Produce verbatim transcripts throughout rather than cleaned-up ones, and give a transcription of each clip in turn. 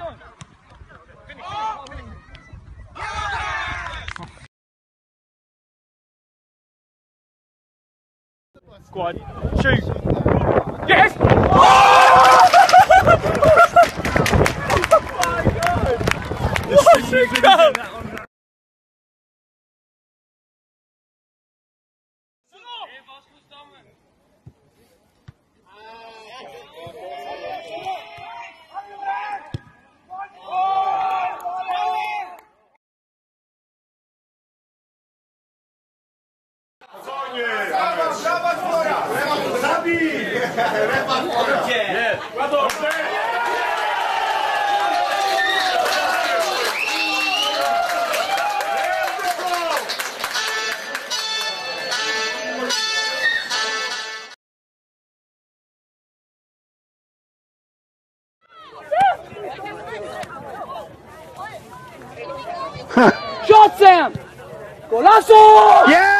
Go on, shoot. Yes! Oh! What's it got? Shot, Sam! Golazo! Yeah!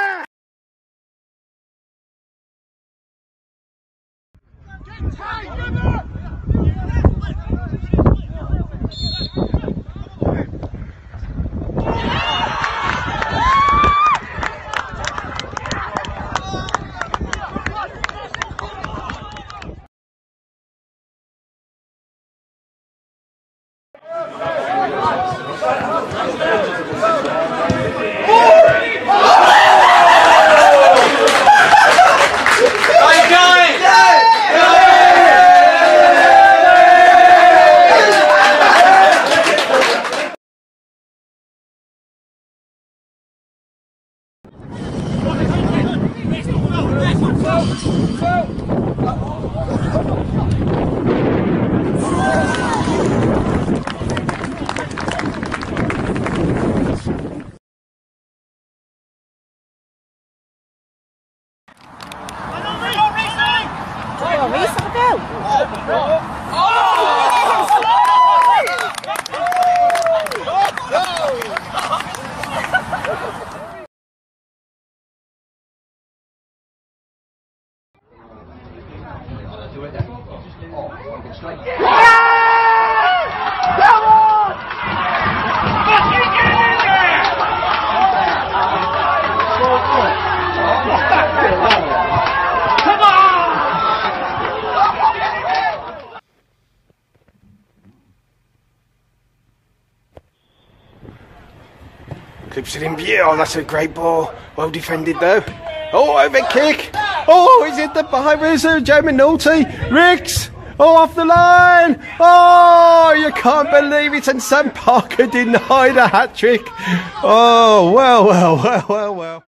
Clips it in view. Oh, that's a great ball. Well defended though. Oh, over kick. Oh, is it the behind reserve? Joe Minolti. Ricks. Oh, off the line. Oh, you can't believe it. And Sam Parker denied a hat trick. Oh, well, well, well, well, well.